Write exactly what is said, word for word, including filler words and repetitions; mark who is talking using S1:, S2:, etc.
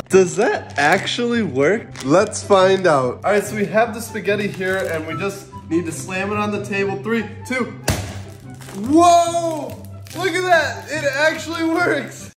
S1: Does that actually work? Let's find out. All right, so we have the spaghetti here and we just need to slam it on the table. Three, two. Whoa! Look at that, it actually works.